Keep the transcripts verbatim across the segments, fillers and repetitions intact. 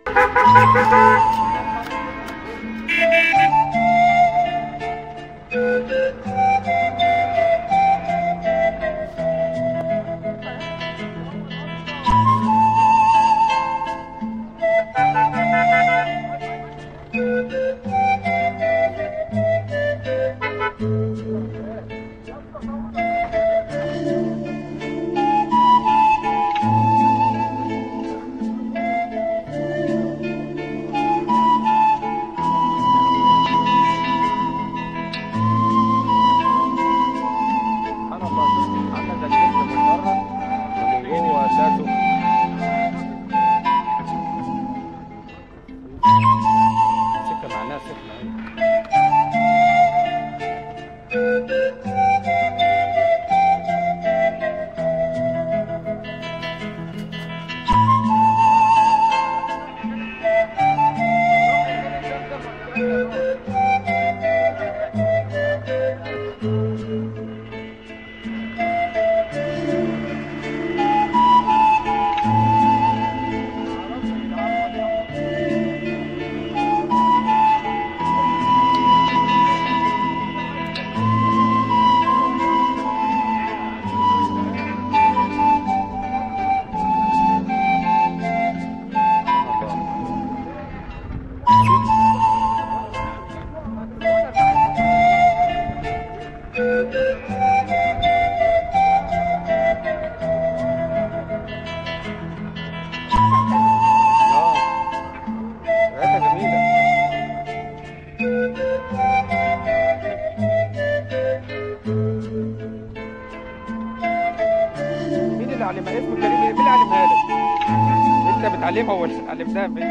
علمها اسمه كريم، مين اللي علمها لك؟ انت بتعلمها ولا علمتها فين؟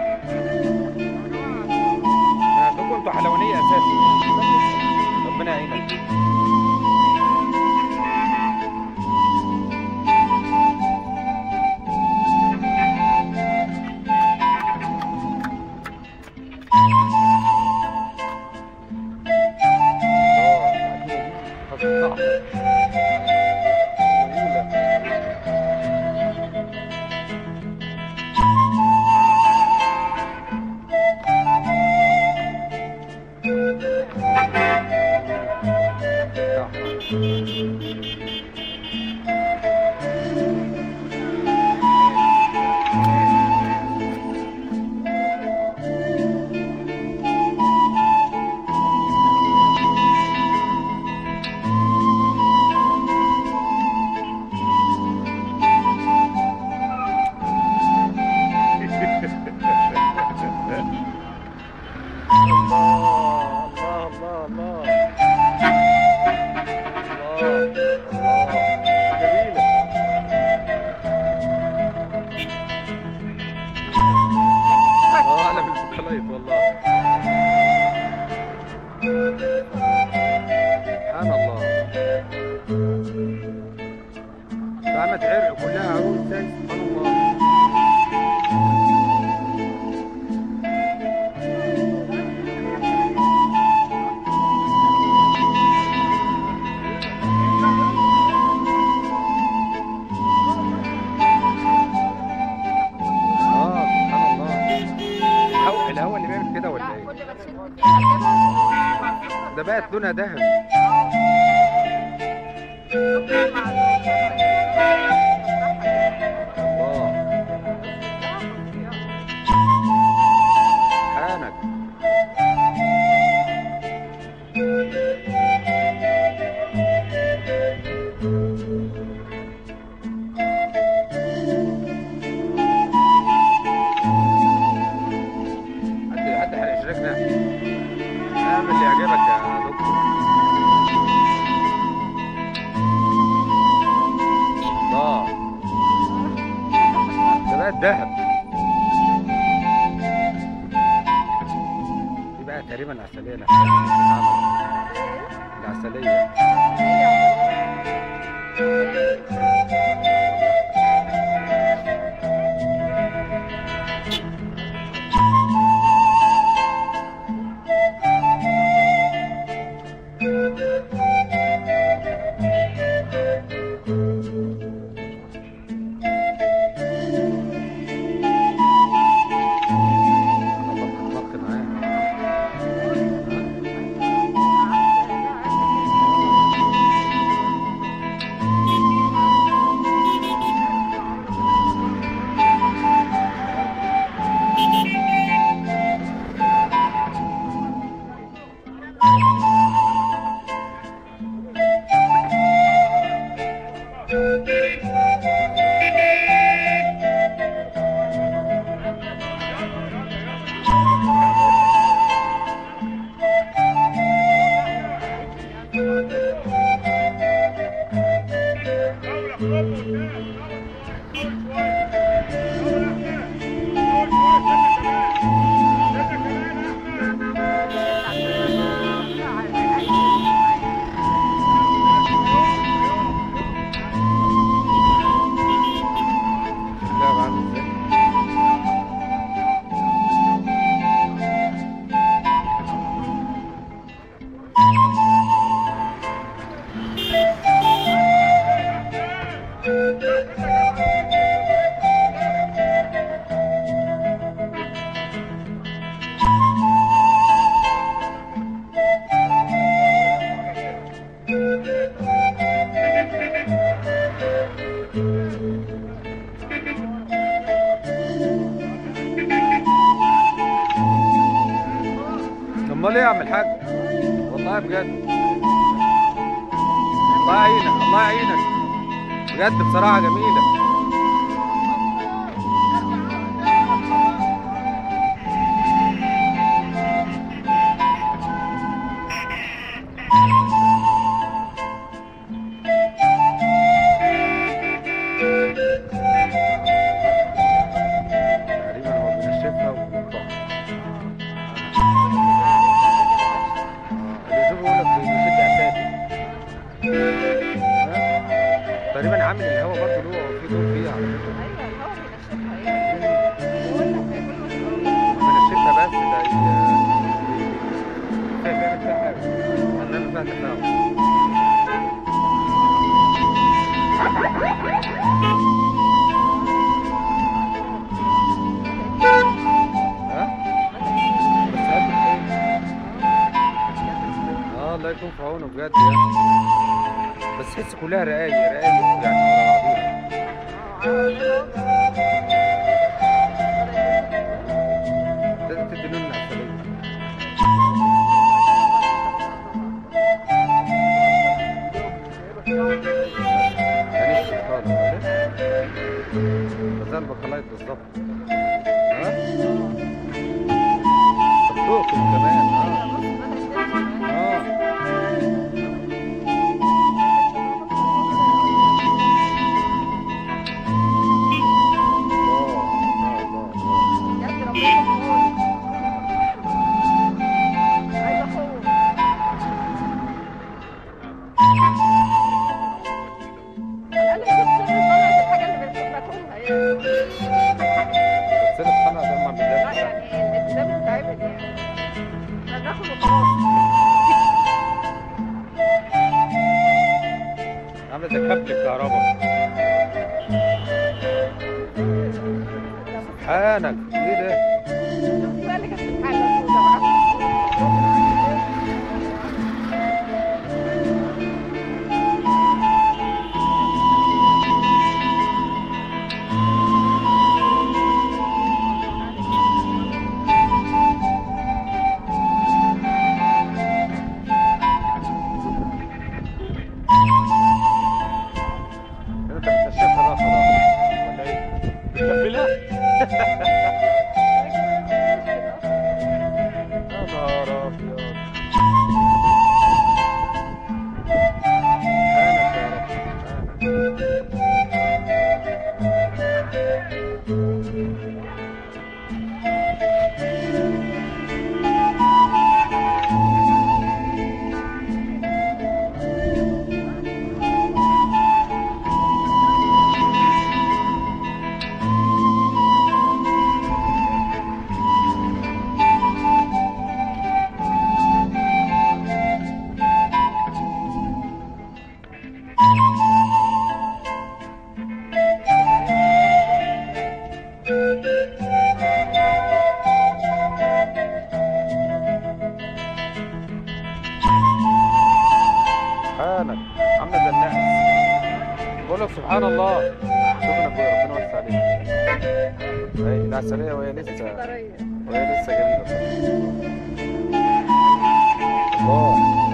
من عندكم انتوا حلوانيه اساسا. ربنا يعينك. ده بقت لونها ذهب. الله حانك. حد حد هيشاركنا. اعمل اللي يعجبك يا دكتور. الله ده بقى الذهب. دي بقى تقريبا العسلية نفسها. العسلية امال ايه يا عم الحاج؟ والله بجد الله يعينك الله يعينك بجد بصراحه جميله. تقريبا هو بينشفها وبيحطها. اللي يشوف يقول لك بيشد اساسي. تقريبا عامل الهوا برضه له في دور فيها على فكره. ايوه الهوا بينشفها يعني. بقول لك هي كل ما بينشفها بس ده بيعمل فيها حاجه. بيعمل فيها تفاعل. ها؟ بس هات الحين. اه الله يكون في عونه بجد يعني. بس تحس كلها رقايق رقايق يعني ورا بعضيها. لازم تدي لون عسلية. ماليش خالص معلش. زي البقلايط بالظبط. ها؟ صدوق كمان اه. اه عامله زي كابل الكهرباء. سبحانك ايه ده؟ شفتي بقى اللي كانت بتتحلى سودا بقى. انت بتنشفها بقى خلاص ولا ايه؟ بتكملها؟ يا نهار ابيض. سبحانك يا رب سبحانك عامله زي النحس. بقول لك سبحان الله. شوف انا اخويا ربنا يوسع عليك. اهي العسليه وهي لسه وهي لسه جميله. الله